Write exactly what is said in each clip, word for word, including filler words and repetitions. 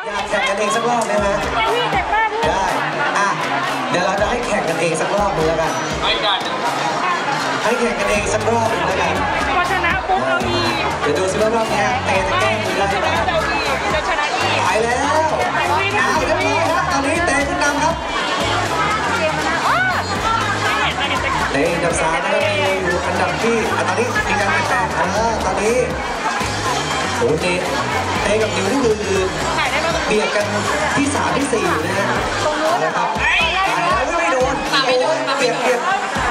อยากแข่งกันเองสักรอบไหมฮะได้อ่ะเดี๋ยวเราจะให้แข่งกันเองสักรอบนึงแล้วกันให้แข่งกันเองสักรอบนึงแล้วกันพอชนะปุ๊บเรามีเดี๋ยวดูซิว่ารอบนี้เตะจะแก้มือได้ไหมจะชนะอีกไปแล้วเอาเรียบร้อยครับตอนนี้เตะขึ้นนำครับเตะอันดับสามนะครับอยู่อันดับที่ตอนนี้มีการเปลี่ยนแปลงตอนนี้โอ้โหเตะกับนิวนี่คือเบียดกันที่สามที่สี่นะฮะตรงนู้นนะครับไม่โดนไม่โดนเบียดเบียด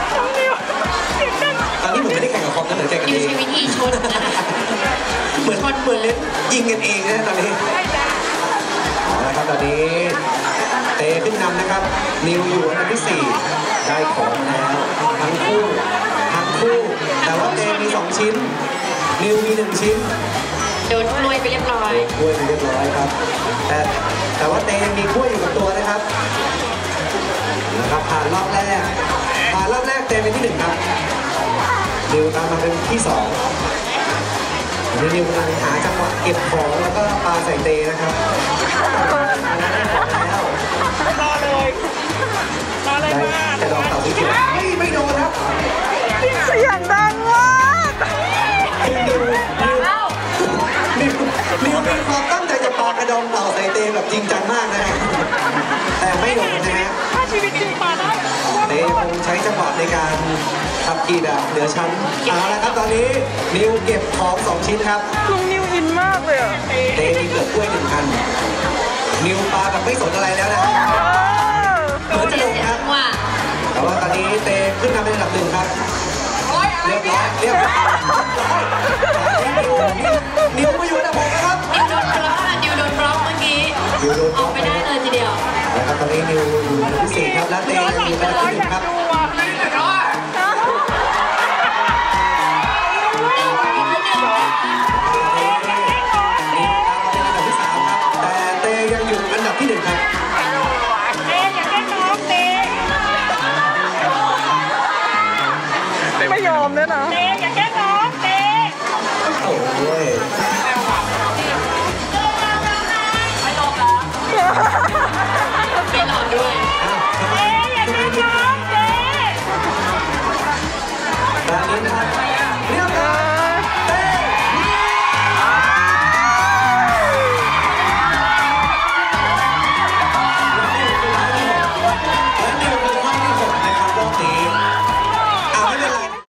ตอนนี้เหมือนไม่ได้แข่งกับคอมนะเหมือนแข่งกันเองใช้วิธีชนนะเหมือนเหมือนเล่นยิงกันเองนะตอนนี้นะครับตอนนี้เตะขึ้นนำนะครับนิวอยู่อันดับที่สี่ได้ของแล้วทั้งคู่ทั้งคู่แต่ว่าเตะมีสองชิ้นนิวมีหนึ่งชิ้นโดนกล้วยไปเรียบร้อยกล้วยไปเรียบร้อยครับแต่แต่ว่าเตยังมีกล้วยอยู่กับตัวนะครับนะครับผ่านรอบแรกผ่านรอบแรกเตเป็นที่หนึ่งครับนิวตามมาเป็นที่สองนิวกำลังหาจังหวะเก็บของแล้วก็ปาใส่เตนะครับรอเลยรอเลยมากแต่ดอกเต่าสีเขียวไม่โดนครับเสียงดังมากนิวนิวนิวมีความตั้งใจจะปากระดองเต่าใส่เตแบบจริงจังมากนะฮะแต่ไม่โดนนะฮะถ้าชีวิตจริงปาได้เตคงใช้จังหวะในการขับขี่แบบเหนือชั้นเอาละครับตอนนี้นิวเก็บของสองชิ้นครับลุงนิวอินมากเลยอ่ะเตมีเกือบกล้วยหนึ่งอันนิวปาแบบไม่สนอะไรแล้วนะเหมือนจะลงครับแต่ว่าตอนนี้เตขึ้นมาเป็นอันดับหนึ่งครับเรียบร้อยเรียบร้อยนิวมาอยู่อันดับหกนะครับนิวโดนบล็อกค่ะนิวโดนบล็อกเมื่อกี้ออกไปได้เลยทีเดียวแล้วครับตอนนี้นิวอยู่อันดับที่สี่ครับและเตอยู่อันดับที่หนึ่งครับ